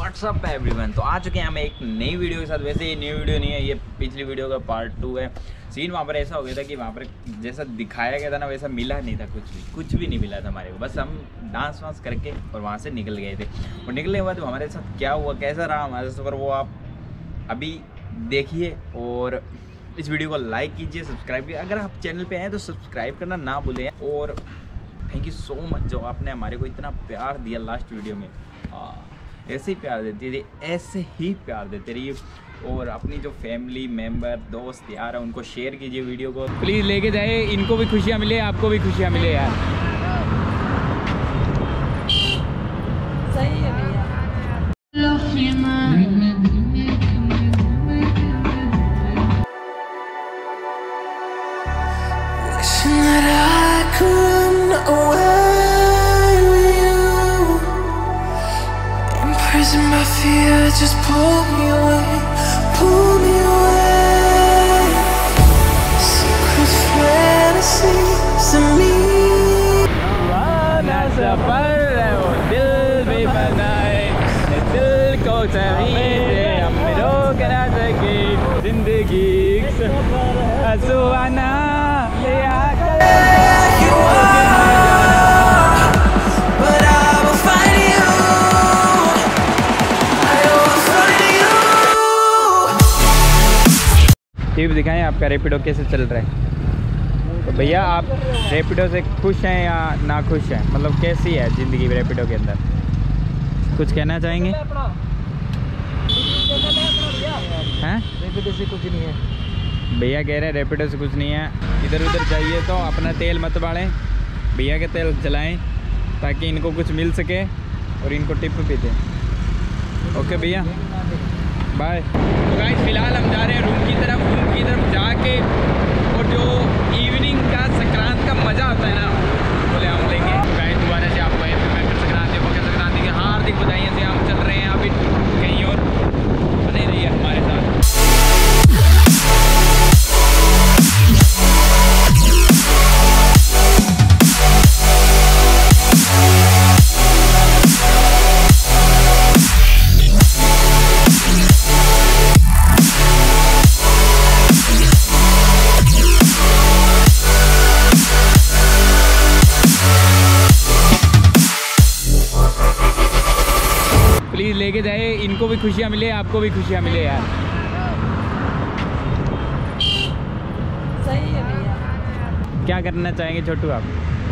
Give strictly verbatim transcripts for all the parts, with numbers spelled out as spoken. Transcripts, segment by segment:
WhatsApp everyone. तो आ चुके हैं हम एक नई वीडियो के साथ। वैसे ये नई वीडियो नहीं है, ये पिछली वीडियो का पार्ट टू है। सीन वहाँ पर ऐसा हो गया था कि वहाँ पर जैसा दिखाया गया था ना वैसा मिला नहीं था, कुछ भी कुछ भी नहीं मिला था हमारे को। बस हम डांस वांस करके और वहाँ से निकल गए थे। और निकलने के बाद हमारे साथ क्या हुआ, कैसा रहा हमारे सफ़र, वो आप अभी देखिए। और इस वीडियो को लाइक कीजिए, सब्सक्राइब कीजिए। अगर आप चैनल पे आए तो सब्सक्राइब करना ना भूलें। और थैंक यू सो मच जो आपने हमारे को इतना प्यार दिया लास्ट वीडियो में। आ, ऐसे ही प्यार देते रहिए, ऐसे ही प्यार देते रहिए। और अपनी जो फैमिली मेंबर, दोस्त, यार है उनको शेयर कीजिए वीडियो को। प्लीज़ लेके जाए, इनको भी खुशियाँ मिले, आपको भी खुशियाँ मिले यार। सही है भैया। My fear just pull me away, pull me away. Secret fantasies of me. ना सफर है वो दिल भी बनाए, दिल को चाहिए हम रोक ना सके जिंदगी सुहाना टिप दिखाएं आपका रैपिडो कैसे चल रहा है। तो भैया आप रैपिडो से खुश हैं या ना खुश हैं, मतलब कैसी है ज़िंदगी रैपिडो के अंदर, कुछ कहना चाहेंगे? हैं रैपिडो से कुछ नहीं है भैया, कह रहे हैं रैपिडो से कुछ नहीं है। इधर उधर जाइए तो अपना तेल मत बाड़ें, भैया के तेल चलाएं ताकि इनको कुछ मिल सके और इनको टिप भी दें। ओके भैया, बाय। तो गाइस फिलहाल हम जा रहे हैं रूम की तरफ। रूम की तरफ जाके और जो इवनिंग का संक्रांत का मज़ा आता है ना, बोले हम लेंगे। तो गाइस दोबारा से आपको मकर संक्रांति मकर संक्रांति की हार्दिक बधाइयाँ से। हम चल रहे हैं अभी कहीं और, बने रहिए हमारे साथ। प्लीज़ लेके जाए, इनको भी खुशियाँ मिले, आपको भी खुशियाँ मिले यार। सही है भैया। क्या करना चाहेंगे छोटू आप?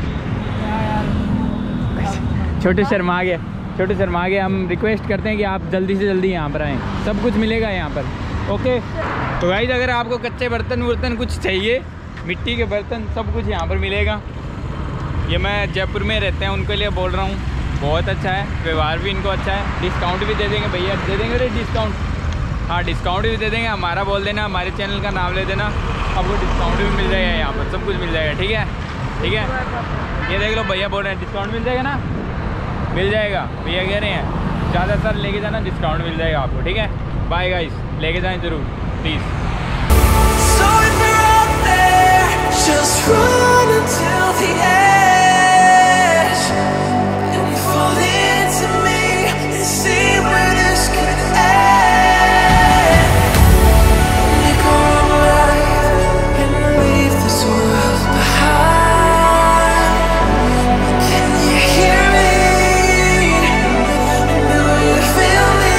छोटू शर्मा गए, छोटू शर्मा गए। हम रिक्वेस्ट करते हैं कि आप जल्दी से जल्दी यहाँ पर आएँ, सब कुछ मिलेगा यहाँ पर। ओके तो गाइस अगर आपको कच्चे बर्तन वर्तन कुछ चाहिए, मिट्टी के बर्तन, सब कुछ यहाँ पर मिलेगा। ये मैं जयपुर में रहते हैं उनके लिए बोल रहा हूँ। बहुत अच्छा है, व्यवहार भी इनको अच्छा है। डिस्काउंट भी दे देंगे भैया, दे देंगे रे डिस्काउंट। हाँ डिस्काउंट भी दे देंगे, हमारा बोल देना, हमारे चैनल का नाम ले देना, आपको डिस्काउंट भी मिल जाएगा यहाँ पर, सब कुछ मिल जाएगा। ठीक है ठीक है, ये देख लो भैया बोल रहे हैं डिस्काउंट मिल जाएगा ना, मिल जाएगा भैया कह रहे हैं। ज़्यादा सर लेके जाना, डिस्काउंट मिल जाएगा आपको। ठीक है, बाय गाइस, लेके जाएँ ज़रूर please. So if you're out there, just run until the edge and fall into me and see where this could end. Make a wrong right and leave this world behind. Can you hear me? Do you feel me?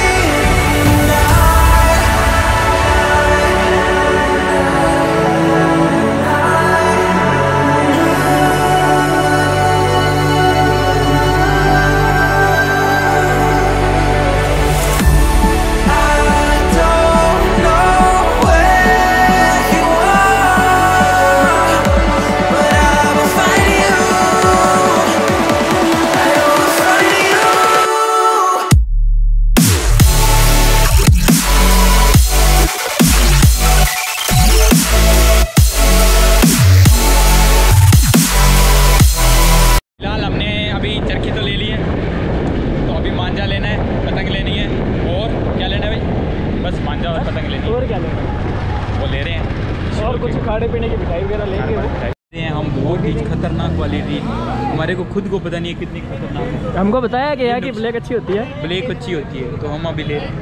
और कुछ खाने पीने की मिठाई वगैरह लेंगे वो। हम बहुत ही खतरनाक वाली रील, हमारे को खुद को पता नहीं है कितनी खतरनाक है। हमको बताया गया कि ब्लैक अच्छी होती है। ब्लैक अच्छी होती है तो हम अभी ले रहे हैं।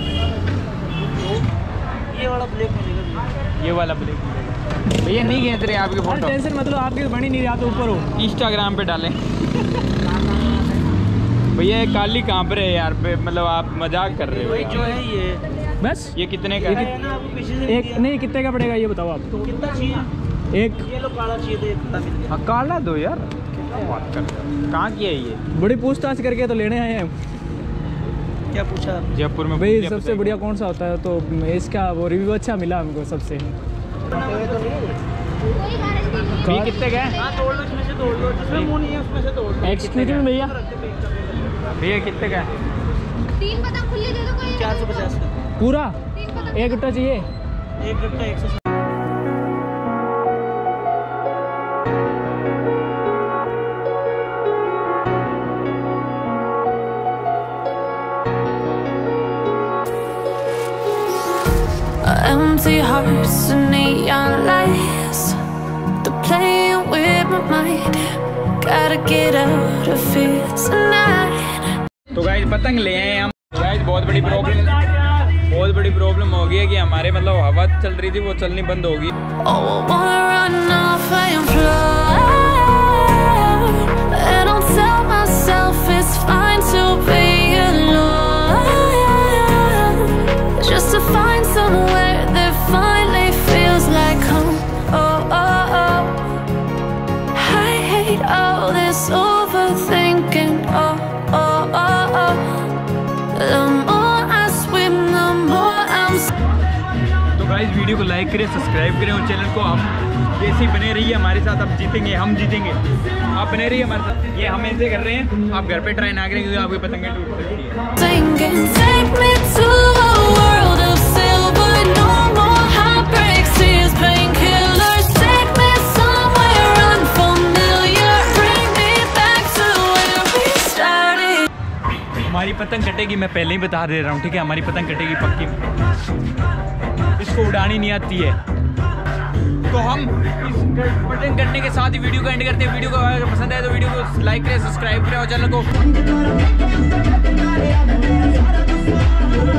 ये वाला ब्लैक मिलेगा, ये वाला ब्लैक भैया नहीं खींच रहे आपके फोटो। टेंशन मतलब आपके बन ही नहीं रहा तो ऊपर हो। इंस्टाग्राम पे डालें। भैया ये काली कहाँ पर है यार पे, मतलब आप मजाक कर रहे हो। जो है ये बस ये कितने का है? एक नहीं, कितने का पड़ेगा ये बताओ आप। तो कितना चाहिए? एक ये लो काला चाहिए तो एक हाँ काला दो यार, क्या बात कर रहे हो? कहाँ की है ये? बड़ी पूछताछ करके तो लेने आए हैं। क्या पूछा जयपुर में भाई सबसे बढ़िया कौन सा होता है, तो इसका वो रिव्यू अच्छा मिला हमको सबसे। ये कितने का है? एक्सक्यूज मी भैया, भैया कितने का है? तीन पतंग खुली दे दो कोई। चार सौ पचास पूरा तीन पतंग एक गुट्टा चाहिए। एक गुट्टा एक सौ। Empty hearts and neon lights, they're playing with my mind. Gotta get out of here tonight. तो गाइस पतंग ले आए हम। गाइस बहुत बड़ी प्रॉब्लम बहुत बड़ी प्रॉब्लम हो गई है कि हमारे मतलब हवा चल रही थी वो चलनी बंद हो गई। Oh, I wanna run off and fly, and I'll tell myself it's fine to be alone, just to find somewhere that finally feels like home. Oh, oh, oh, I hate all this overthinking. Oh, oh, oh, oh, the more I swim, the more I'm. तो guys video को like करें, subscribe करें और channel को आप जैसे बने रहिए हमारे साथ। आप जीतेंगे, हम जीतेंगे, आप बने रहिए हमारे साथ। ये हम ऐसे कर रहे हैं, आप घर पे ट्राई ना करें क्योंकि आपकी पतंगें टूट सकती है। Singing, take me to a world of silver, no more heartbreaks, tears, painkillers. Take me somewhere unfamiliar, bring me back to where we started. हमारी पतंग कटेगी, मैं पहले ही बता दे रहा हूँ, ठीक है? हमारी पतंग कटेगी पक्की, इसको उड़ानी नहीं आती है। तो हम इस पतंग कटने के साथ ही वीडियो को एंड करते हैं। वीडियो को अगर पसंद आए तो वीडियो को लाइक करें, सब्सक्राइब करें और चैनल को